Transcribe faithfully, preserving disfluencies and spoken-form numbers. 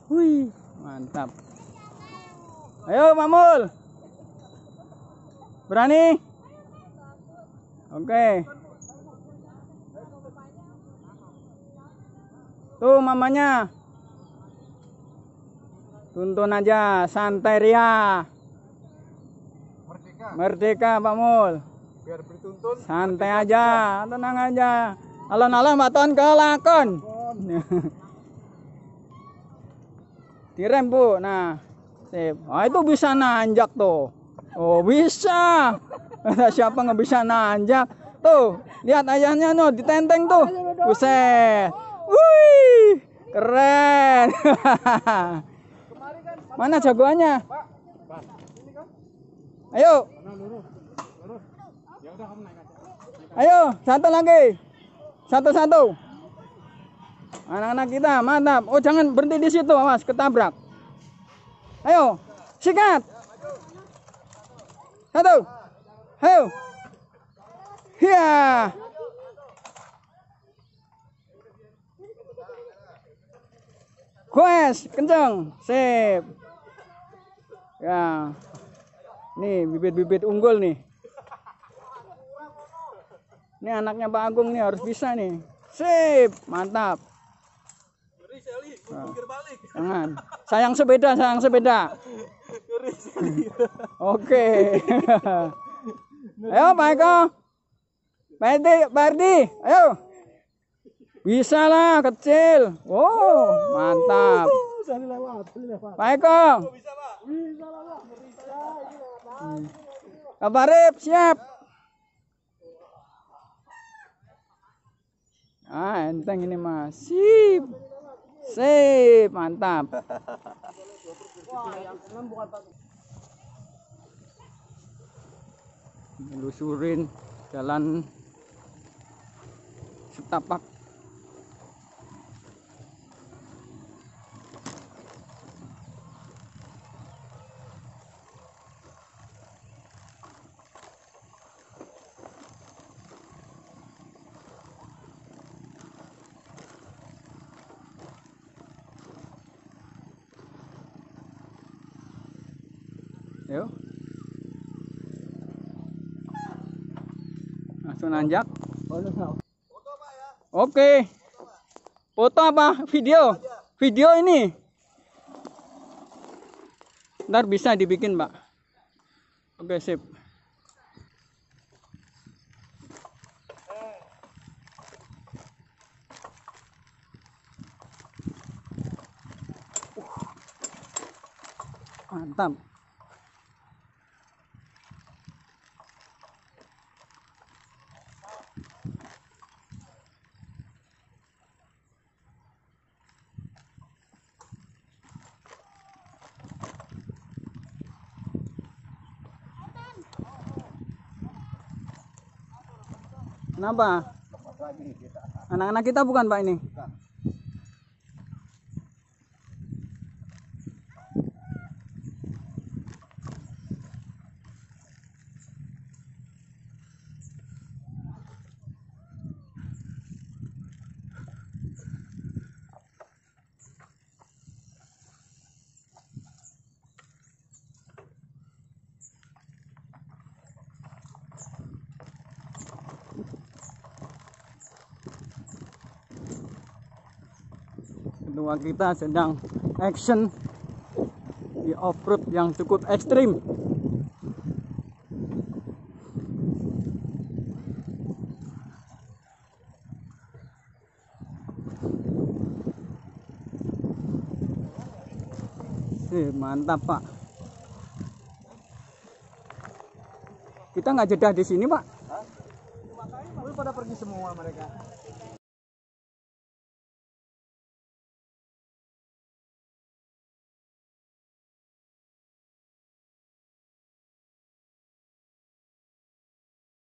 Wih, mantap. Ayo Mamul. Berani? Oke. Tuh mamanya. Tuntun aja, santai ria. Merdeka. Merdeka Pak Mul. Biar dituntun. Santai aja, tenang aja. Alon-alon baton kelakon. Direm Bu. Nah, sip. Oh, itu bisa nanjak tuh. Oh, bisa. Siapa nggak bisa nanjak? Tuh, lihat ayahnya no, ditenteng tuh. Buset. Wih, keren. Mana jagoannya? Ayo. Ayo, satu lagi. Satu-satu. Anak-anak kita, mantap. Oh, jangan berhenti di situ, awas ketabrak. Ayo, sikat. Satu. Ayo. Iya. Goes, kenceng. Sip. Ya. Nih, bibit-bibit unggul nih. Ini anaknya Pak Agung nih harus bisa nih. Sip, mantap. Nah, jangan. Sayang sepeda, sayang sepeda. Oke. Ayo Pak Eko. Pak Erdi, Pak Erdi, ayo. Bisa lah, kecil. Oh, mantap. Pak Eko. Pak Arif, siap. Ah, enteng ini Mas. Sip. Sip, mantap. Melusurin jalan setapak. Yuk. Langsung nanjak. Oke. Foto apa? Video? Video ini. Ntar bisa dibikin, Pak. Oke, sip. Mantap. Kenapa? Anak-anak kita bukan Pak ini? Kedua kita sedang action di off-road yang cukup ekstrim. Eh, mantap Pak. Kita nggak jeda di sini Pak. Hah? Pada pergi semua mereka.